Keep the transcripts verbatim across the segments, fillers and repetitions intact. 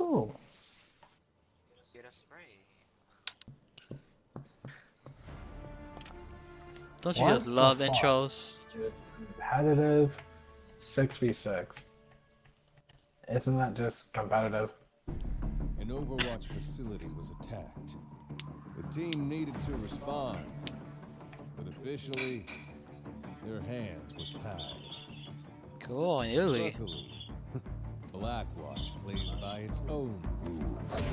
cool. Get a spray. Don't you What guys love the fuck? intros? It's competitive six v six. Isn't that just competitive? An Overwatch facility was attacked. The team needed to respond, but officially, their hands were tied. Cool, Italy. Luckily, Blackwatch plays by its own rules.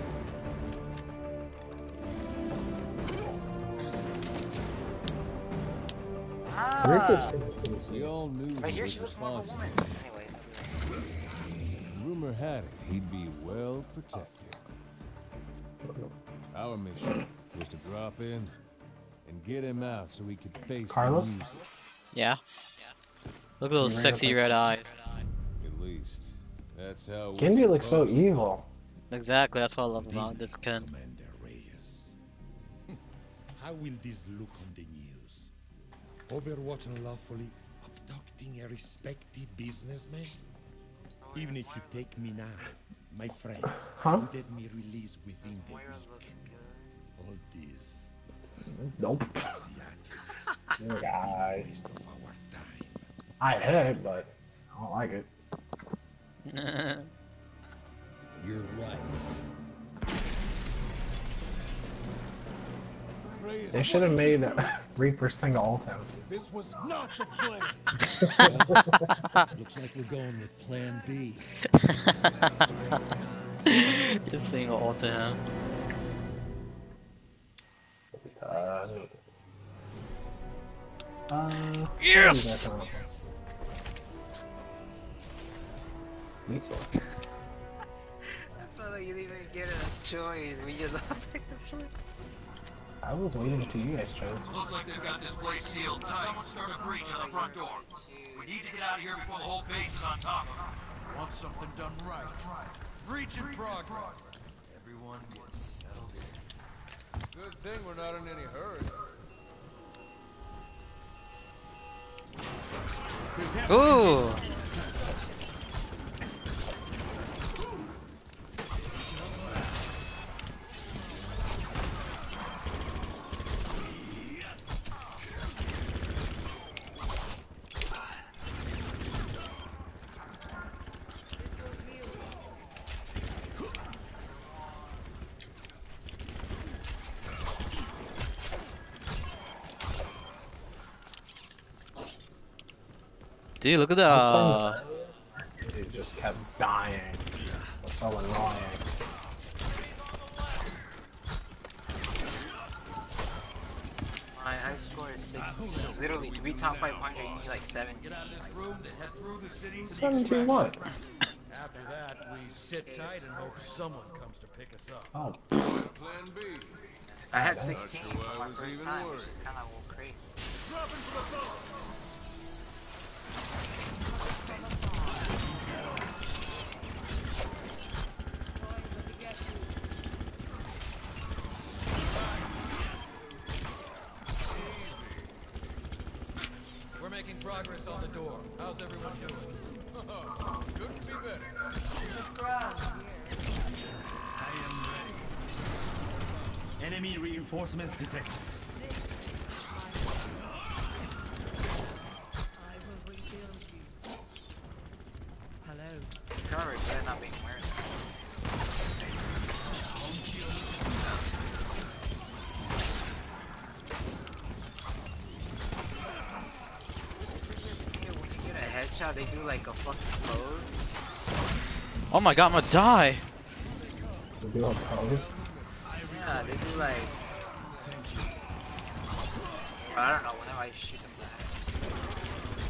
Ah! We all knew Right he here, was she looks more of a responsible. woman. Anyway. Rumor had it he'd be well protected. Our mission was to drop in and get him out so he could face Carlos? the music. Yeah. Look at those You sexy read red up eyes. At least, that's how it Genji was looks so supposed to. evil. Exactly, that's what I love about this kid. Commander Reyes. How will this look on the news? Overwatch unlawfully abducting a respected businessman? Even if you take me now, my friends, Huh? would have me released within the week. All this Nope. theatrics, Guy. waste of our time. I hit it, but I don't like it. You're right. Reyes, They should have made Reaper sing ult him. this was not the plan. Looks like we're going with Plan B. Just saying all to him. Uh, uh, Yes! Me too. I felt like you didn't even get a choice. We just lost like a choice. I was waiting until you guys chose. Looks like they've got this place sealed tight. Someone start a breach at the front door. We need to get out of here before the whole base is on top of us. Want something done right. Breach in progress. Everyone gets settled in. Good thing we're not in any hurry. Ooh! Dude, look at that. Uh, It just kept dying. It was so annoying. My high score is sixteen. Literally, to be top five hundred, you need like seventeen. Get out of this room, then head through the city to the seventeen what? After that, we sit tight and hope someone comes to pick us up. Oh, Plan B. I had sixteen Not sure for why I my was first even time, worried. which is kind of a little crazy. We're making progress on the door. How's everyone doing? Couldn't be better. I am ready. Enemy reinforcements detected. Cover, better not be wearing that. When you get a headshot, they do like a fucking pose. oh my god, I'm gonna die. we do a pose. Yeah, they do like. I don't know. Whenever I shoot them, that.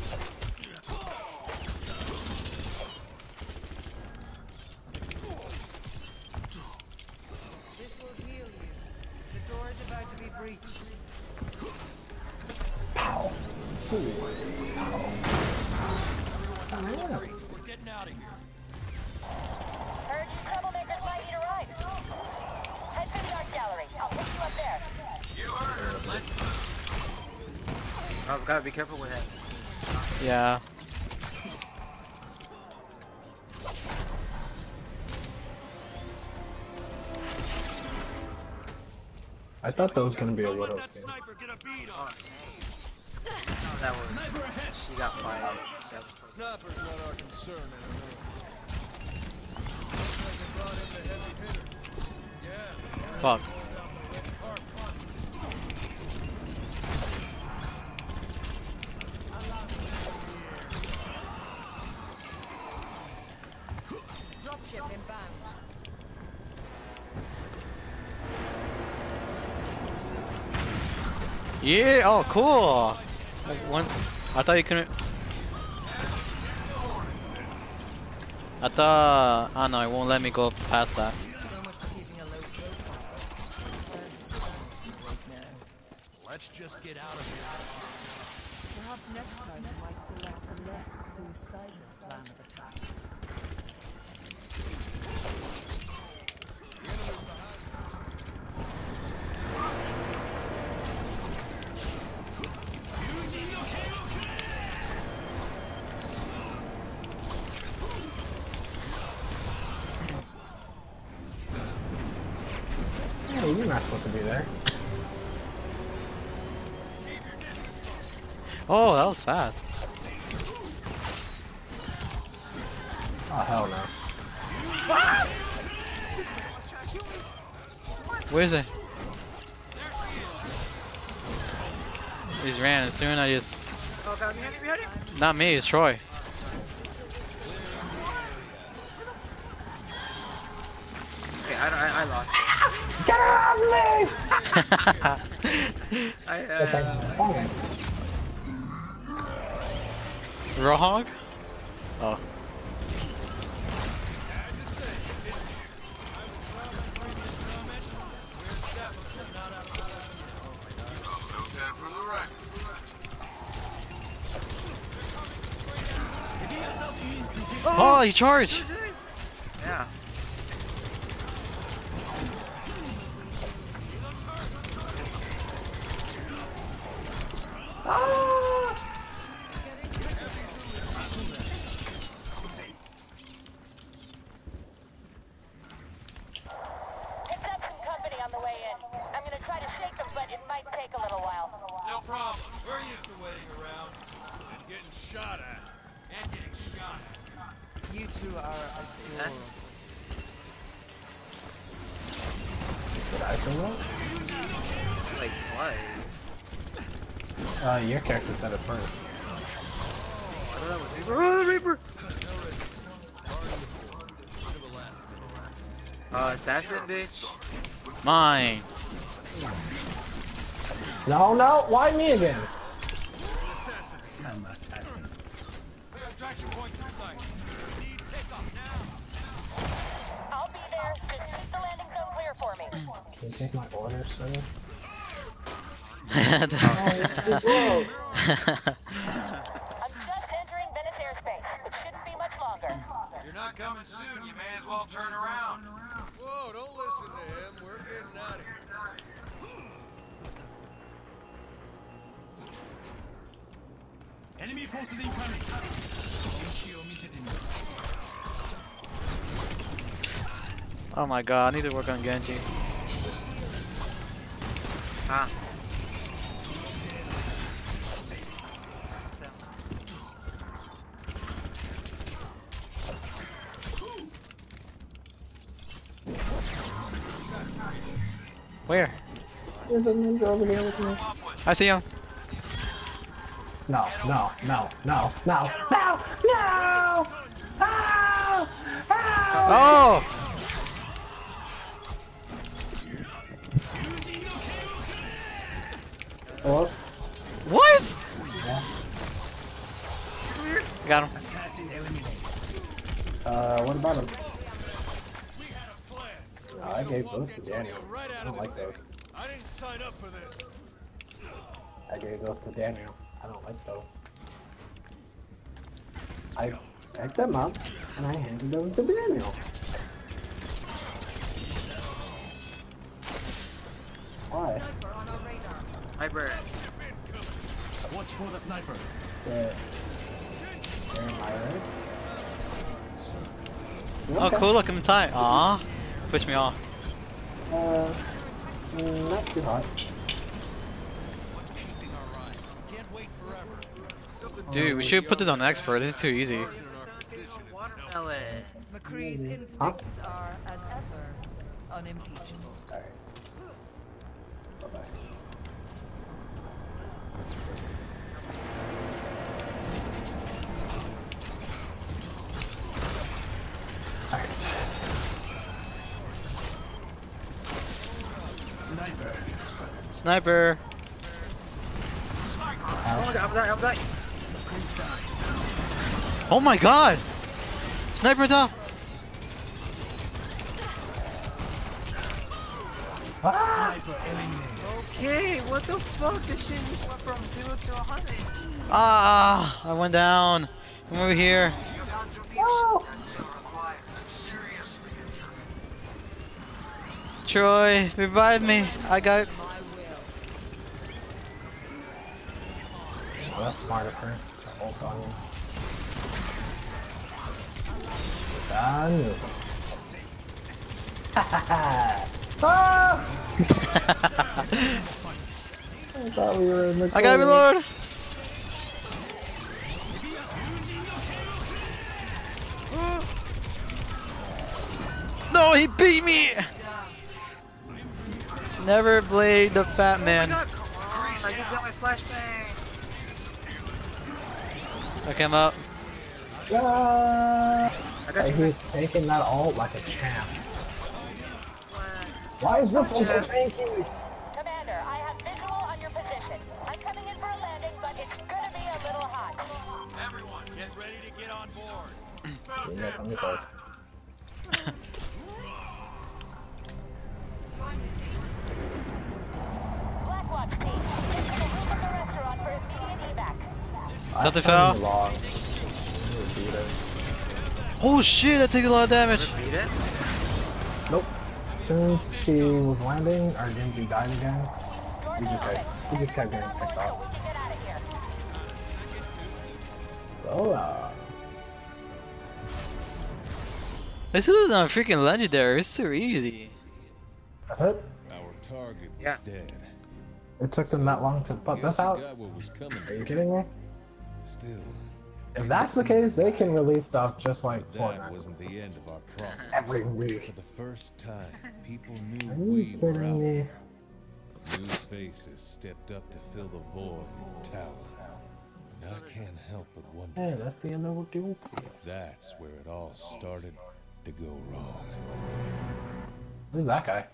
This will heal you. The door is about to be breached. Pow. Ooh. We're getting out of here. Heard you troublemakers might need a ride. Head to the art gallery. I'll pick you up there. You heard her. Let's Oh, gotta be careful with that. Yeah. I thought that was gonna be a Widow skin. Oh, that was. She got fired. Sniper's not our concern anymore. Fuck. Dropship inbound. Yeah. Oh, cool. Like one. I thought you couldn't. I thought. I don't know. It won't let me go past that. So much for keeping a low profile. Right now. Let's just get out of here. Perhaps next time you might select a less suicidal plan of attack. Hey, you're not supposed to be there. Oh, that was fast. Oh hell no. Where is it? He's ran as soon as I just. Oh, God, behind you, behind you. Not me, it's Troy. Okay, I, I, I lost. Get off me! I, That's uh, fine. Rohog? Oh. Oh, he charged! yeah. Picked up some company on the way in. I'm gonna try to shake them, but it might take a little while. No problem. We're used to waiting around and getting shot at. And getting shot at. You two are adorable. Did I say that? It's like twice. Uh, your character said it first. Oh, that was Reaper. Oh, Reaper! Uh, assassin, bitch. Mine. No, no, why me again? Some assassin. Extraction points in sight. Need pickup now. I'll be there. Just keep the landing zone clear for me. Can you take my order, sir? I'm just entering Venice airspace. It shouldn't be much longer. If you're not coming soon, you may as well turn around. Whoa, don't listen to him. We're getting out of here. Enemy forces incoming. Oh my god, I need to work on Genji. Ah. Where? There's a ninja over here with me. I see him. No, no, no, no, no, no, no! Ah! Ah! Oh! Oh, What? yeah. Got him. Assassin eliminated. Uh, what about him? No, I gave those to Daniel. I don't like those. I didn't sign up for this. I gave those to Daniel. I don't like those. I picked them up and I handed them to Daniel. Why? Hyper. Watch for the sniper. Yeah. Am I right? Oh, cool, look, I'm tight. Aw. Push me off. Uh, Mm, not too hot. Dude, we should put this on expert. This is too easy. Watermelon. McCree's instincts are, as ever, unimpeachable. Alright. Bye-bye. Alright. Sniper. Sniper. Oh my god, I'm dying, I'm dying. Oh my god! Sniper top! Ah! Sniper eliminated. Okay, what the fuck? This shit just went from zero to a hundred. Ah! I went down. I'm over here. No! Troy, revive me. I got. Well, that's smart of her to ult on you. I knew. Ah! I thought we were in the I got reload. No, he beat me. Never played the fat man. Oh my god, come on, I just got my flashbang. I came up. Ah! He's taking that ult like a champ. Why is this one so tanky? Commander, I have visual on your position. I'm coming in for a landing, but it's gonna be a little hot. Everyone, get ready to get on board. You know, come to close. Blackwatch team, get to the roof of the restaurant for immediate evac. Something I fell. found the log. I'm gonna beat it. Oh shit, that took a lot of damage. Beat it? Nope. As soon as she was landing, our Genji died again. We just kept, we just kept getting picked off. We can get out of here. So, uh, This is not freaking legendary. It's too easy. that's it? Our target was Yeah. dead. It took them that long to put this out? Got what was coming. Are you kidding me? Still, If that's the case, they can release stuff just like that Fortnite. wasn't the end of our problem. Every week. For the first time, people knew Are we you were out kidding me? there. New faces stepped up to fill the void in Tower. And I can't help but wonder Hey, that's the end of the duel. if that's where it all started to go wrong. Who's that guy?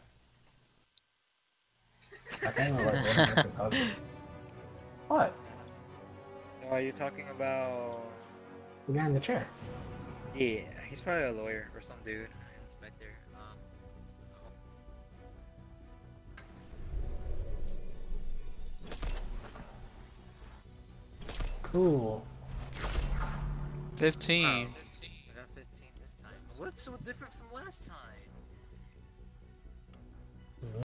I can't remember like what his cousin. What? No, are you talking about? The guy in the chair. Yeah, he's probably a lawyer or some dude, inspector. Um, Cool. fifteen. I got fifteen this time. What's so different from last time?